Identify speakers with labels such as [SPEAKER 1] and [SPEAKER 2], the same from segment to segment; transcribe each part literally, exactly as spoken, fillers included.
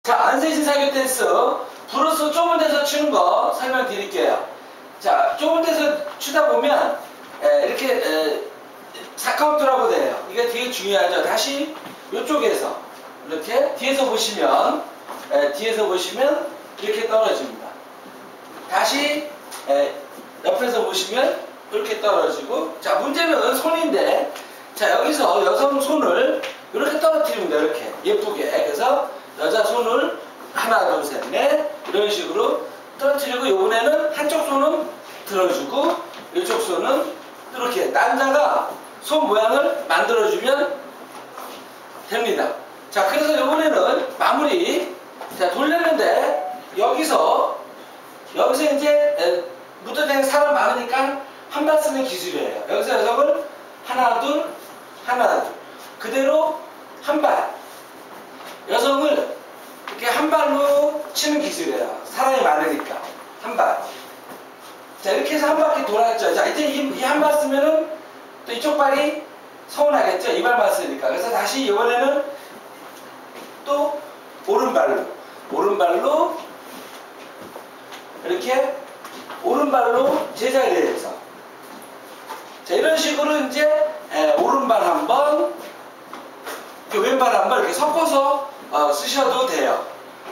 [SPEAKER 1] 자, 안세진 사교 댄스 브루스 좁은 데서 추는 거 설명드릴게요. 자, 좁은 데서 추다 보면 에, 이렇게 에, 사 카운트라고 돼요. 이게 되게 중요하죠. 다시 이쪽에서 이렇게 뒤에서 보시면 에, 뒤에서 보시면 이렇게 떨어집니다. 다시 에, 옆에서 보시면 이렇게 떨어지고, 자, 문제는 손인데, 자, 여기서 여성 손을 이렇게 떨어뜨립니다. 이렇게 예쁘게. 그래서 여자 손을 하나 둘 셋 넷 이런 식으로 떨어뜨리고, 이번에는 한쪽 손은 들어주고 이쪽 손은 이렇게 남자가 손 모양을 만들어주면 됩니다. 자, 그래서 이번에는 마무리. 자, 돌렸는데 여기서 여기서 이제 무도장에 사람 많으니까 한 발 쓰는 기술이에요. 여기서 여성을 하나 둘 하나 둘 그대로 한 발, 여성을 이렇게 한 발로 치는 기술이에요. 사람이 많으니까 한 발. 자, 이렇게 해서 한 바퀴 돌았죠. 자, 이제 이 한 발 쓰면은 또 이쪽 발이 서운하겠죠. 이 발만 쓰니까. 그래서 다시 이번에는 또 오른발로 오른발로 이렇게 오른발로 제자리에서, 자, 이런 식으로 이제 에, 오른발 한 번, 왼발 한 번 이렇게 섞어서 어, 쓰셔도 돼요.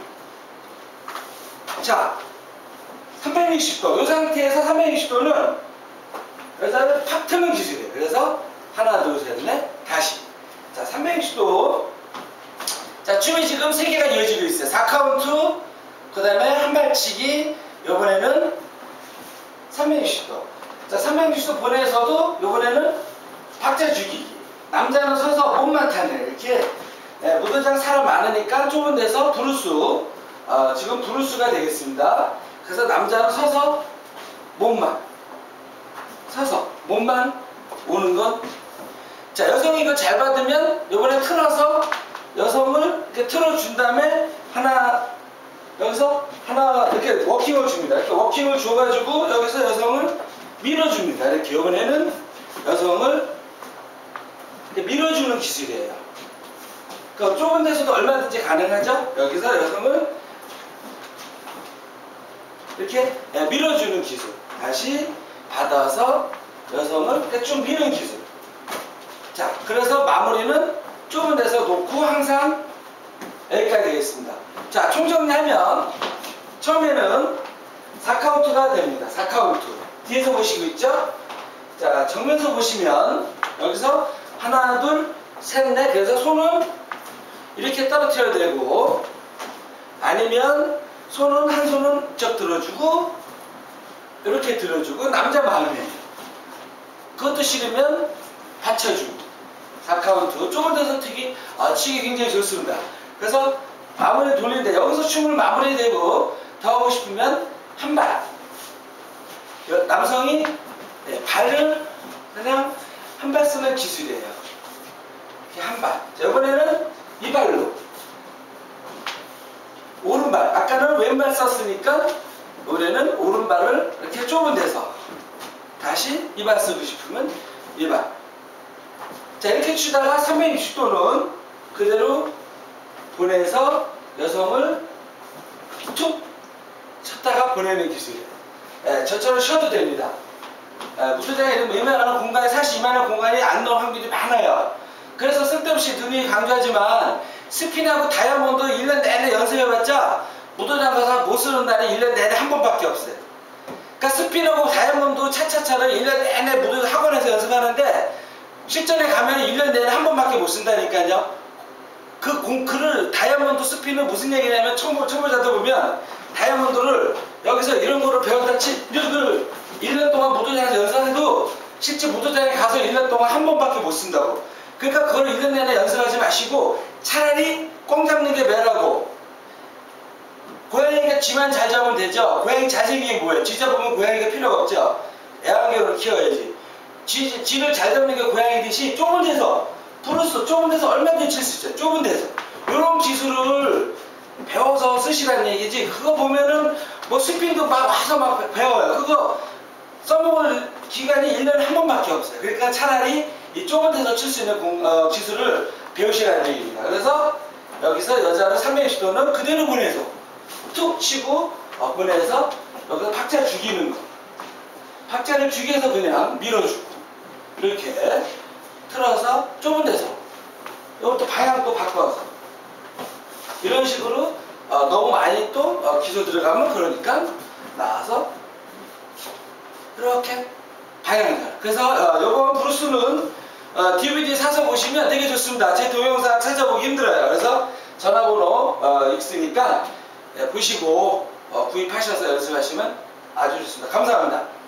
[SPEAKER 1] 자, 삼백육십 도. 이 상태에서 삼백육십 도는 여자를 팍 트는 기술이에요. 그래서 하나, 둘, 셋, 넷, 다시. 자, 삼백육십 도. 자, 춤이 지금 세 개가 이어지고 있어요. 사 카운트, 그 다음에 한 발치기, 요번에는 삼백육십 도. 자, 삼백육십 도 보내서도 요번에는 박자 죽이기. 남자는 서서 몸만 타네. 이렇게 예, 무도장 사람 많으니까 좁은 데서 브루스, 어, 지금 브루스가 되겠습니다. 그래서 남자는 서서 몸만 서서 몸만 오는 건. 자, 여성이 이거 잘 받으면 요번에 틀어서 여성을 이렇게 틀어준 다음에 하나, 여기서 하나 이렇게 워킹을 줍니다. 이렇게 워킹을 줘가지고 여기서 여성을 밀어줍니다. 이렇게 요번에는 여성을 이렇게 밀어주는 기술이에요. 그 좁은 데서도 얼마든지 가능하죠. 여기서 여성을 이렇게 밀어주는 기술. 다시 받아서 여성을 이렇게 쭉 미는 기술. 자, 그래서 마무리는 좁은 데서 놓고 항상 여기까지 되겠습니다. 자, 총정리하면 처음에는 사 카운트가 됩니다. 사 카운트. 뒤에서 보시고 있죠? 자, 정면서 보시면 여기서 하나, 둘, 셋, 넷. 그래서 손은 이렇게 떨어뜨려야 되고, 아니면 손은 한 손은 쩍 들어주고 이렇게 들어주고, 남자 마음에 그것도 싫으면 받쳐주고. 사 카운트. 좁은 데서 특히 아, 치기 굉장히 좋습니다. 그래서 마무리 돌리는데 여기서 춤을 마무리되고 더 하고 싶으면 한 발. 남성이 네, 발을 그냥 한 발 쓰는 기술이에요. 이렇게 한 발. 자, 이번에는 이 발로 오른발. 아까는 왼발 썼으니까 이번에는 오른발을 이렇게 좁은 데서 다시 이 발 쓰고 싶으면 이 발. 자, 이렇게 추다가 삼백육십 도는 그대로 보내서 여성을 툭 쳤다가 보내는 기술이에요. 예, 저처럼 쉬어도 됩니다. 예, 무도장에 이런 웬만한 공간에 사실 이만한 공간이 안 나올 확률이 많아요. 그래서 쓸데없이 누누이 강조하지만 스핀하고 다이아몬드 일 년 내내 연습해봤자 무도장 가서 못 쓰는 날이 일 년 내내 한 번밖에 없어요. 그러니까 스핀하고 다이아몬드 차차차를 일 년 내내 무도 학원에서 연습하는데 실전에 가면 일 년 내내 한 번밖에 못 쓴다니까요. 그 공, 그를, 다이아몬드 스핀은 무슨 얘기냐면, 초보, 초보자들 보면, 다이아몬드를 여기서 이런 거를 배웠다 치, 이걸 일 년 동안 무도장에서 연습해도, 실제 무도장에 가서 일 년 동안 한 번밖에 못 쓴다고. 그러니까 그걸 일 년 내내 연습하지 마시고, 차라리 꽁 잡는 게 매라고. 고양이가 쥐만 잘 잡으면 되죠. 고양이 잘생긴 게 뭐예요? 쥐 잡으면 고양이가 필요가 없죠. 애완견으로 키워야지. 쥐, 쥐를 잘 잡는 게 고양이듯이 좁은 데서, 브루스 좁은 데서 얼마든지 칠 수 있어요. 좁은 데서. 이런 기술을 배워서 쓰시라는 얘기지. 그거 보면은 뭐 스핀도 막 와서 막 배워요. 그거 써먹을 기간이 일 년에 한 번밖에 없어요. 그러니까 차라리 이 좁은 데서 칠 수 있는 공, 어, 기술을 배우시라는 얘기입니다. 그래서 여기서 여자를 삼백육십 도는 그대로 보내서 툭 치고 어, 보내서 여기서 박자 죽이는 거. 박자를 죽여서 그냥 밀어주고 이렇게 틀어서 좁은 데서 이것도 방향 또 바꿔서 이런 식으로 어, 너무 많이 또 어, 기술 들어가면 그러니까 나와서 이렇게 방향을. 그래서 어, 요번 브루스는 어, 디비디 사서 보시면 되게 좋습니다. 제 동영상 찾아보기 힘들어요. 그래서 전화번호 어, 있으니까 예, 보시고 어, 구입하셔서 연습하시면 아주 좋습니다. 감사합니다.